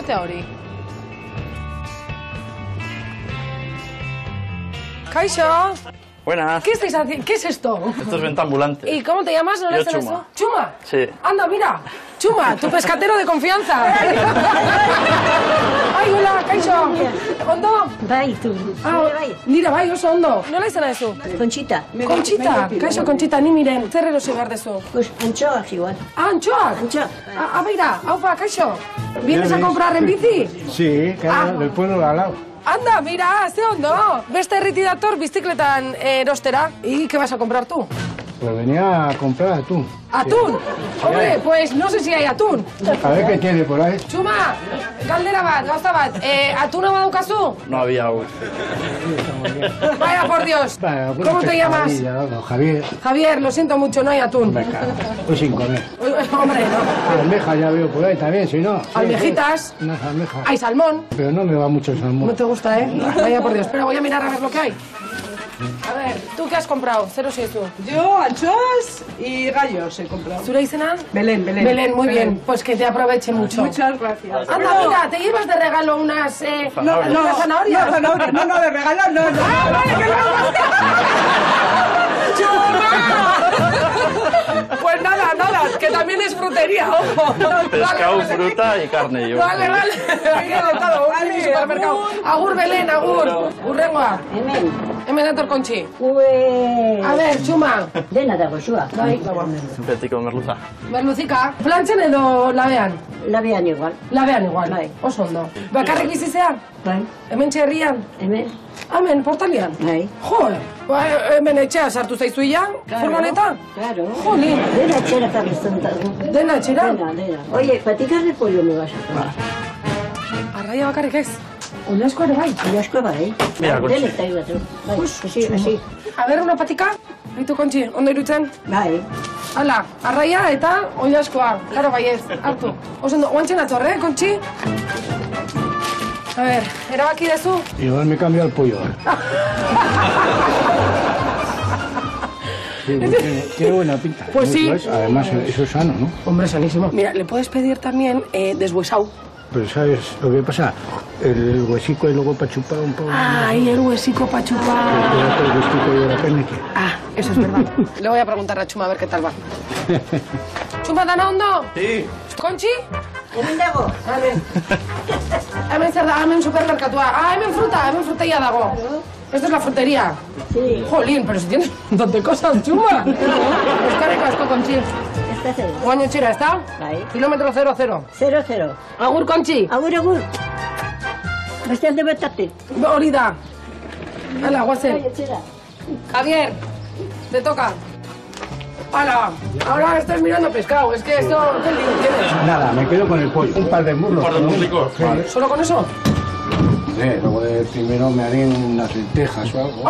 esatea hori. Kaixo. Buenas. ¿Qué estáis haciendo? ¿Qué es esto? Esto es venta ambulante. ¿Y cómo te llamas? ¿No Yo, le sabes Chuma. eso? ¿Chuma? Sí. Anda, mira. Chuma, tu pescatero de confianza. Ai, hola, kaixo. Ondo? Bai, tu. Nira, bai, oso ondo. Nola izena dezu? Conchita. Conchita, kaixo Conchita, ni miren. Zer erosi behar dezu? Pues anchoas igual. Ah, antxoak. Antxoak. Ah, beira, aupa, kaixo. ¿Vienes a comprar en bici? Sí, claro, del pueblo de al lado. Anda, mira, ze ondo. Beste herriti dator bizikletan erostera. ¿Y qué vas a comprar tú? Pues venía a comprar atún. ¿Atún? Hombre, pues no sé si hay atún. A ver qué tiene por ahí. Txuma, galdera bat, gauza bat. ¿Atuna badaukazu? No había aún. Vaya, por Dios. Vale, alguna ¿Cómo te llamas? pescadilla, no, Javier. Javier, lo siento mucho, no hay atún. Me cago. Pues sin comer. Hombre, no. Almejas ya veo por ahí también, si no. Sí, Almejitas. sí, unas almejas. Hay salmón. Pero no me va mucho el salmón. No te gusta, ¿eh? Vaya, por Dios. Espera, voy a mirar a ver lo que hay. A ver, ¿tú qué has comprado? Cero si es tú. Yo, anchoas y gallos he comprado. ¿Zure izena? Belén, Belén. Belén, muy bien. Pues que te aproveche mucho. Muchas gracias. Anda, mira, te llevas de regalo unas... Zanahorias. ¿Unas zanahorias? No, zanahorias. No, de regalo, no. ¡Ah, vale, que ¡Chuma! Pues nada, que también es frutería, ojo. Pescado, fruta y carne. Yo. Vale. Aquí hay de todo, un mini supermercado. Agur, Belén, agur. Urrengoa. Hemen dator Kontxi. A ver, Txuma. Dena dago zua. Bai, Betiko merluza. merluzika. Plantzen edo labean? Labean igual. Labean igual. Bai. Oso ondo. Bakarrik bizi zea? Bai. Hemen txerrian? Hemen. Hemen, portalian? Bai. Jo, hemen etxea sartu zaizu ya? Furgoneta? Claro. Jolín. Dena txera tarrizan dago. Dena etxera? Dena. Oye, paticas de pollo me vas a tomar. Arraia bakarrik ez. Unasko ere bai. Y asko bai. Mira, Conchi. Denek da ibatu. Bai, así. A ver, una patika? Baitu Kontxi, ondo irutzen? Bai. Hala, arraia eta oinaskoa. Claro, baiez, hartu. Oso ondo, oantzen atzorre, Kontxi? A ver, erabaki dezu? Igual me cambio al pollo. Sí, tiene buena pinta. Pues sí. Además, eso es sano, ¿no? Hombre, sanísimo. Mira, le puedes pedir también deshuesado. Pero ¿sabes lo que pasa? El huesico y luego para chupar un poco. Ay, el huesico para chupar. El huesico y la carne que... Ah, eso es verdad. Le voy a preguntar a Chuma a ver qué tal va. Chuma, ¿dana ondo? Sí. Kontxi? Hemen dago. Hemen zer da, hemen supermerkatua. Ah, hemen fruteia dago. Esto es la frutería. Sí. Jolín, pero si tienes un montón de cosas, Chuma. Eskerrik asko, Kontxi. Esta cero. Guaño txera, ¿está? Bai. Kilómetro 00. 0-0. Agur, Kontxi. Agur. Beste alde bertatik. Hori da. Hala, guazen. Etxera. Javier, te toca. ¡Hala! Ahora estás mirando pescado. Es que esto... ¿Qué lío tienes? Nada, me quedo con el pollo. Un par de muslos. Un par de ¿no? muslicos. Sí. Vale. ¿Solo con eso? Luego de primero me haré unas lentejas o algo.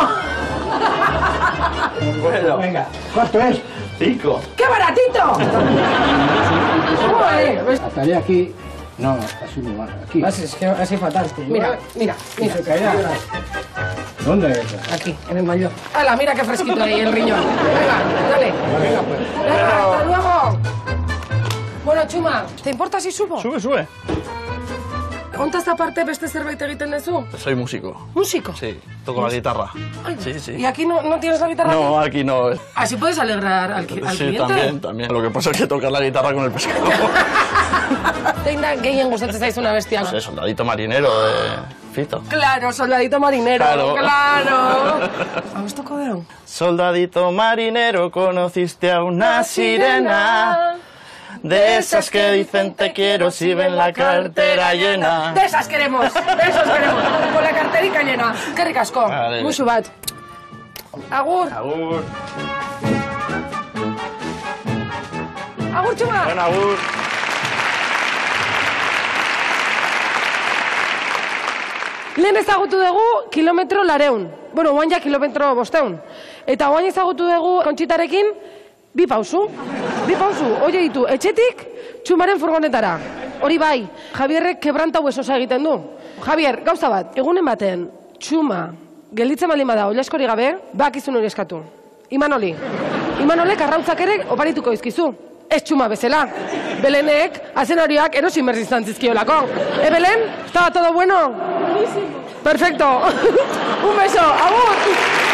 Bueno. Venga, ¿cuánto es? 5. ¡Qué baratito! Joder, ¿ves? Estaré aquí. No, así no va. Aquí. Es que así fatal. Mira. Se caerá. ¿Dónde es? Aquí, en el mayor. ¡Hala, mira qué fresquito ahí el riñón! Venga, dale. Venga, pues. Venga, hasta luego. Bueno, Chuma, ¿te importa si subo? Sube. Hontaz aparte beste zerbait egiten duzu? Soy músico. ¿Músico? Sí, toco la guitarra. Ay, Sí. ¿Y aquí no tienes la guitarra? No, aquí no. ¿Así puedes alegrar al Sí, cliente? también. Lo que pasa es que tocar la guitarra con el pescado. Zein da gehien gustatzen zaizuna bestia? No sé, soldadito marinero de Fito. Claro, soldadito marinero. Claro. ¿Vamos tocó de un? Soldadito marinero, conociste a una sirena. De esas que dicen te quiero si ven la cartera llena. De esas queremos, con la carterica llena. Qué ricasco. Vale. Musu bat. Agur. Agur. Agur, Chuma. Bueno, agur. Lehen ezagutu dugu kilometro 200. Bueno, oain ja kilometro 500. Eta oain ezagutu dugu Kontxitarekin bi pausu. Oie ditu, etxetik Txumaren furgonetara. Hori bai, Javierrek kebranta huesosa egiten du. Javier, gauza bat, egunen baten Txuma gelditzen baldin bada oilaskori gabe, bakizun hori eskatu. Imanolek arrautzak ere oparituko izkizu. Ez Txuma bezala. Belenek, azenarioak erosin berri izan zizkiolako. Belen? ¿Estaba todo bueno? Buenísimo. Perfecto. Un beso. Agur.